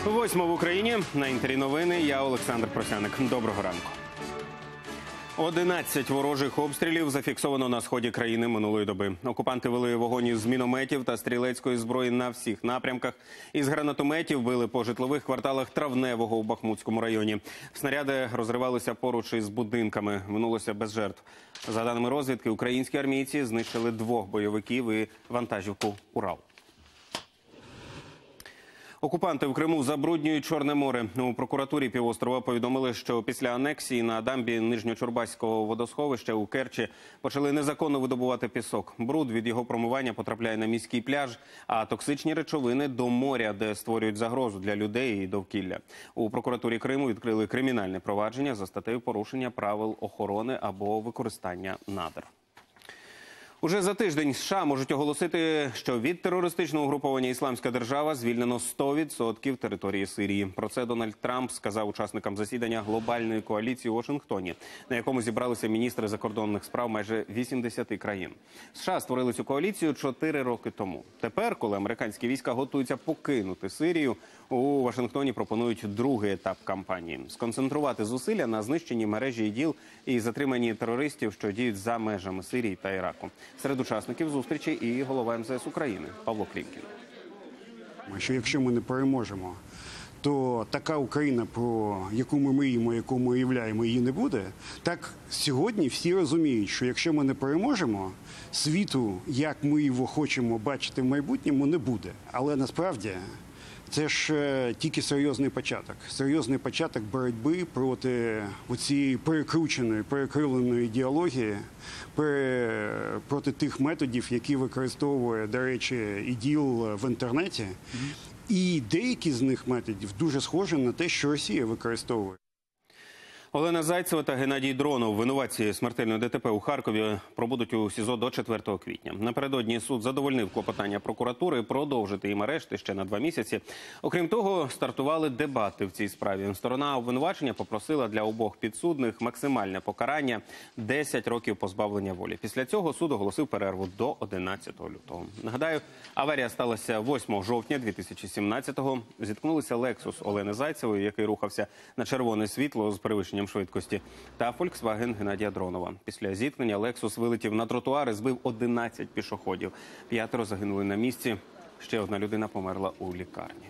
8 в Україні. На Інтері новини. Я Олександр Просяник. Доброго ранку. 11 ворожих обстрілів зафіксовано на сході країни минулої доби. Окупанти вели вогонь із мінометів та стрілецької зброї на всіх напрямках. Із гранатометів били по житлових кварталах Травневого у Бахмутському районі. Снаряди розривалися поруч із будинками. Минулося без жертв. За даними розвідки, українські армійці знищили 2 бойовиків і вантажівку «Урал». Окупанти в Криму забруднюють Чорне море. У прокуратурі півострова повідомили, що після анексії на дамбі Нижньочорбаського водосховища у Керчі почали незаконно видобувати пісок. Бруд від його промивання потрапляє на міський пляж, а токсичні речовини – до моря, де створюють загрозу для людей і довкілля. У прокуратурі Криму відкрили кримінальне провадження за статтею порушення правил охорони або використання надр. Уже за тиждень США можуть оголосити, що від терористичного угруповання «Ісламська держава» звільнено 100% території Сирії. Про це Дональд Трамп сказав учасникам засідання глобальної коаліції у Вашингтоні, на якому зібралися міністри закордонних справ майже 80 країн. США створили цю коаліцію 4 роки тому. Тепер, коли американські війська готуються покинути Сирію, у Вашингтоні пропонують другий етап кампанії – сконцентрувати зусилля на знищенні мережі ІДІЛ і затриманні терористів, що діють за межами Сирії та Іраку. Серед учасників зустрічі і голова МЗС України Павло Клімкін. Що якщо ми не переможемо, то така Україна, про яку ми мріємо, яку ми уявляємо, її не буде. Так сьогодні всі розуміють, що якщо ми не переможемо, світу, як ми його хочемо бачити в майбутньому, не буде. Але насправді це ж тільки серйозний початок. Серйозний початок боротьби проти цієї перекрученої, перекривленої ідеології, проти тих методів, які використовує, до речі, ІДІЛ в інтернеті. І деякі з них методів дуже схожі на те, що Росія використовує. Олена Зайцева та Геннадій Дронов, винуватці смертельної ДТП у Харкові, пробудуть у СІЗО до 4 квітня. Напередодні суд задовольнив клопотання прокуратури продовжити їм арешти ще на 2 місяці. Окрім того, стартували дебати в цій справі. Сторона обвинувачення попросила для обох підсудних максимальне покарання – 10 років позбавлення волі. Після цього суд оголосив перерву до 11 лютого. Нагадаю, аварія сталася 8 жовтня 2017-го. Зіткнулися Lexus Олени Зайцевої, який рухався на червоне світло з перевищенням швидкості, та Volkswagen Геннадія Дронова. Після зіткнення Lexus вилетів на тротуар і збив 11 пішоходів. 5 загинули на місці. Ще 1 людина померла у лікарні.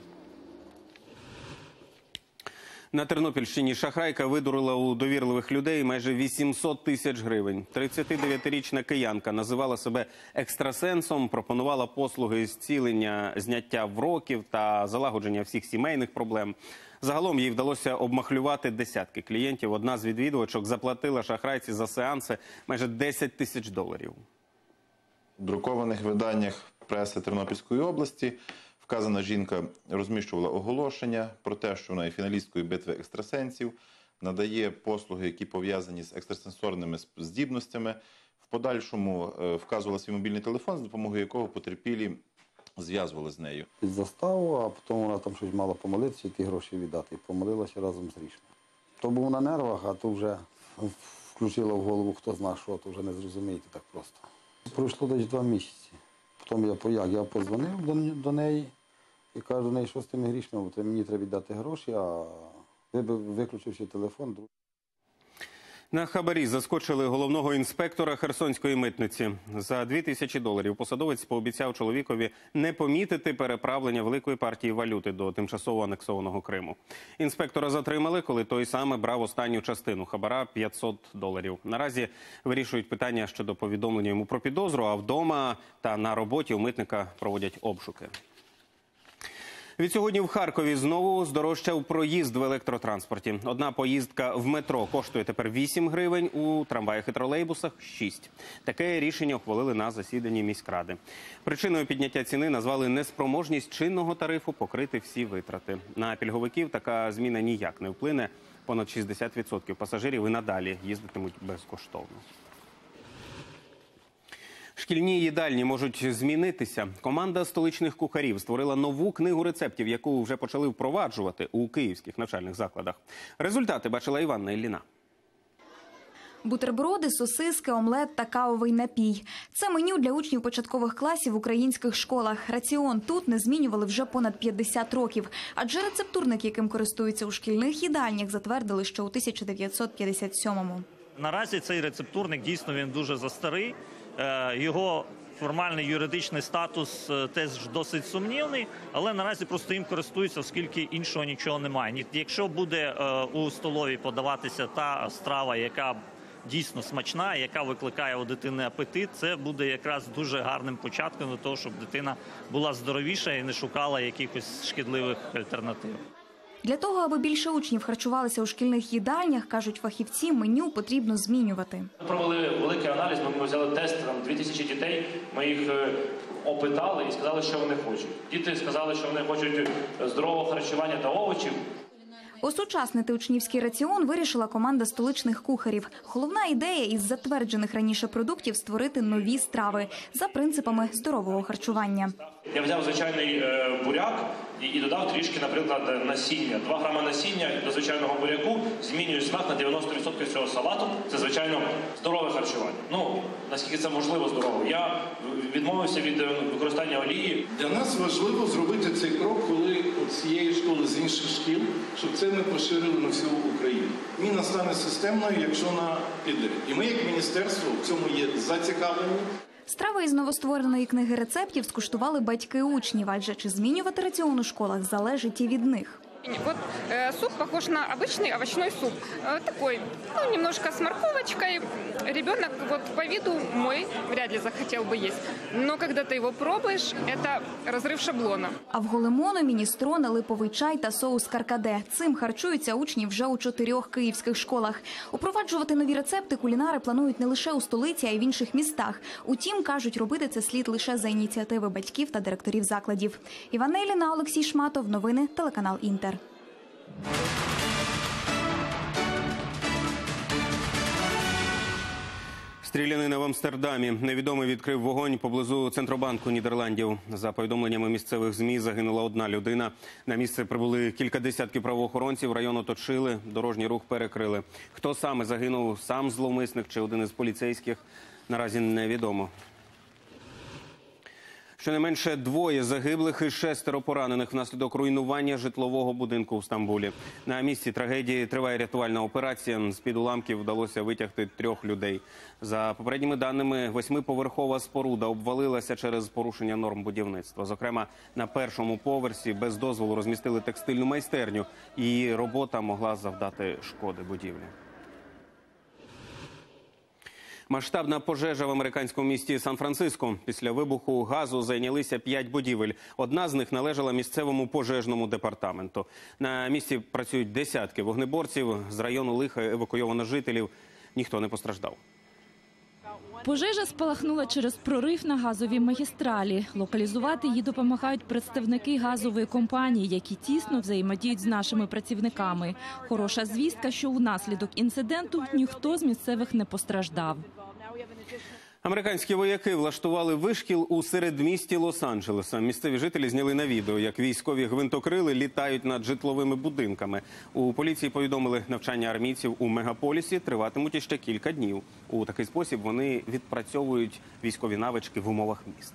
На Тернопільщині шахрайка видурила у довірливих людей майже 800 тисяч гривень. 39-річна киянка називала себе екстрасенсом, пропонувала послуги зцілення, зняття вроків та залагодження всіх сімейних проблем. Загалом їй вдалося обмахлювати десятки клієнтів. Одна з відвідувачок заплатила шахрайці за сеанси майже 10 тисяч доларів. В друкованих виданнях преси Тернопільської області вказана жінка розміщувала оголошення про те, що вона є фіналісткою битви екстрасенсів, надає послуги, які пов'язані з екстрасенсорними здібностями. В подальшому вказувала свій мобільний телефон, з допомогою якого потерпілі зв'язували з нею. Під заставу, а потім вона там щось мала помолитися і ті гроші віддати. І помолилася разом з грішми. То був на нервах, а то вже включила в голову, хто знає що, то вже не зрозумієте так просто. Пройшло десь 2 місяці. Потім я подзвонив до неї і кажу, до неї, що з тими грішми, бо мені треба віддати гроші, а виключивши телефон. На хабарі заскочили головного інспектора Херсонської митниці. За 2000 доларів посадовець пообіцяв чоловікові не помітити переправлення великої партії валюти до тимчасово анексованого Криму. Інспектора затримали, коли той саме брав останню частину хабара – 500 доларів. Наразі вирішують питання щодо повідомлення йому про підозру, а вдома та на роботі у митника проводять обшуки. Відсьогодні в Харкові знову здорожчав проїзд в електротранспорті. Одна поїздка в метро коштує тепер 8 гривень, у трамваях і тролейбусах – 6. Таке рішення ухвалили на засіданні міськради. Причиною підняття ціни назвали неспроможність чинного тарифу покрити всі витрати. На пільговиків така зміна ніяк не вплине. Понад 60% пасажирів і надалі їздитимуть безкоштовно. Шкільні їдальні можуть змінитися. Команда столичних кухарів створила нову книгу рецептів, яку вже почали впроваджувати у київських навчальних закладах. Результати бачила Іванна Ілліна. Бутерброди, сосиски, омлет та кавовий напій. Це меню для учнів початкових класів в українських школах. Раціон тут не змінювали вже понад 50 років. Адже рецептурник, яким користуються у шкільних їдальнях, затвердили ще у 1957-му. Наразі цей рецептурник дійсно він дуже застарий. Його формальний юридичний статус теж досить сумнівний, але наразі просто їм користуються, оскільки іншого нічого немає. Якщо буде у столовій подаватися та страва, яка дійсно смачна, яка викликає у дитини апетит, це буде якраз дуже гарним початком до того, щоб дитина була здоровіша і не шукала якихось шкідливих альтернатив. Для того, аби більше учнів харчувалися у шкільних їдальнях, кажуть фахівці, меню потрібно змінювати. Ми провели великий аналіз, ми взяли тест, 2000 дітей, ми їх опитали і сказали, що вони хочуть. Діти сказали, що вони хочуть здорового харчування та овочів. Осучаснити учнівський раціон вирішила команда столичних кухарів. Головна ідея із затверджених раніше продуктів – створити нові страви за принципами здорового харчування. Я взяв звичайний буряк і додав трішки, наприклад, насіння. 2 грами насіння до звичайного буряку змінює смак на 90% цього салату. Це, звичайно, здорове харчування. Ну, наскільки це можливо здорово. Я відмовився від використання олії. Для нас важливо зробити цей крок, коли от цієї школи з інших шкіл, щоб це ми поширили на всю Україну. Міна стане системною, якщо вона піде. І ми, як міністерство, в цьому є зацікавлені. Страви із новоствореної книги рецептів скуштували батьки учнів, адже чи змінювати раціон у школах залежить і від них. Вот суп похож на обычный овощной суп. Такой, немножко с морковочкой. Ребенок вот по виду мой вряд ли захотел бы есть. Но когда ты его пробуешь, это разрыв шаблона. А в големоно, міністрони, липовий чай та соус каркаде. Цим харчуються учні вже у 4 київських школах. Упроваджувати нові рецепти кулінари планують не лише у столиці, а й в інших містах. Утім, кажуть, робити це слід лише за ініціативи батьків та директорів закладів. Іванна Іліна, Олексій Шматов. Новини, телеканал Інтер. Стрілянина в Амстердамі. Невідомий відкрив вогонь поблизу Центробанку Нідерландів. За повідомленнями місцевих ЗМІ, загинула 1 людина. На місце прибули кілька десятків правоохоронців, район оточили, дорожній рух перекрили. Хто саме загинув, сам зловмисник чи один із поліцейських, наразі невідомо. Щонайменше 2 загиблих і 6 поранених внаслідок руйнування житлового будинку в Стамбулі. На місці трагедії триває рятувальна операція. З-під уламків вдалося витягти 3 людей. За попередніми даними, 8-поверхова споруда обвалилася через порушення норм будівництва. Зокрема, на 1-му поверсі без дозволу розмістили текстильну майстерню. Її робота могла завдати шкоди будівлі. Масштабна пожежа в американському місті Сан-Франциско. Після вибуху газу зайнялися 5 будівель. Одна з них належала місцевому пожежному департаменту. На місці працюють десятки вогнеборців. З району лиха евакуйовано жителів. Ніхто не постраждав. Пожежа спалахнула через прорив на газовій магістралі. Локалізувати її допомагають представники газової компанії, які тісно взаємодіють з нашими працівниками. Хороша звістка, що внаслідок інциденту ніхто з місцевих не постраждав. Американські вояки влаштували вишкіл у середмісті Лос-Анджелеса. Місцеві жителі зняли на відео, як військові гвинтокрили літають над житловими будинками. У поліції повідомили, навчання армійців у мегаполісі триватимуть іще кілька днів. У такий спосіб вони відпрацьовують військові навички в умовах міста.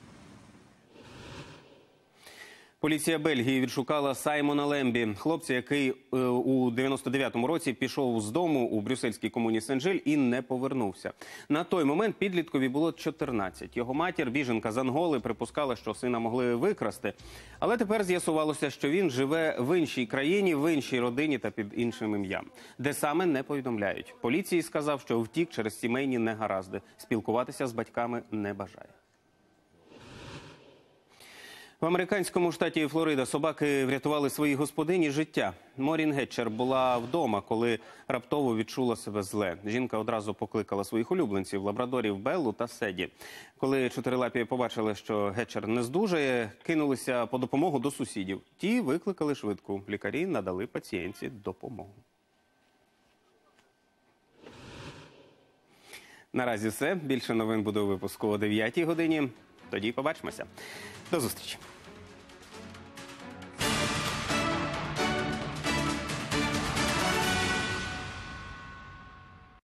Поліція Бельгії відшукала Саймона Лембі, хлопця, який у 99-му році пішов з дому у брюссельській комуні Сен-Жиль і не повернувся. На той момент підліткові було 14. Його матір, біженка з Анголи, припускала, що сина могли викрасти. Але тепер з'ясувалося, що він живе в іншій країні, в іншій родині та під іншим ім'ям. Де саме, не повідомляють. Поліції сказав, що втік через сімейні негаразди. Спілкуватися з батьками не бажає. В американському штаті Флорида собаки врятували своїй господині життя. Морін Гетчер була вдома, коли раптово відчула себе зле. Жінка одразу покликала своїх улюбленців – лабрадорів Беллу та Седі. Коли чотирилапі побачили, що Гетчер не здужає, кинулися по допомогу до сусідів. Ті викликали швидку. Лікарі надали пацієнтці допомогу. Наразі все. Більше новин буде у випуску о 9-й годині. Тоді побачимося. До зустрічі.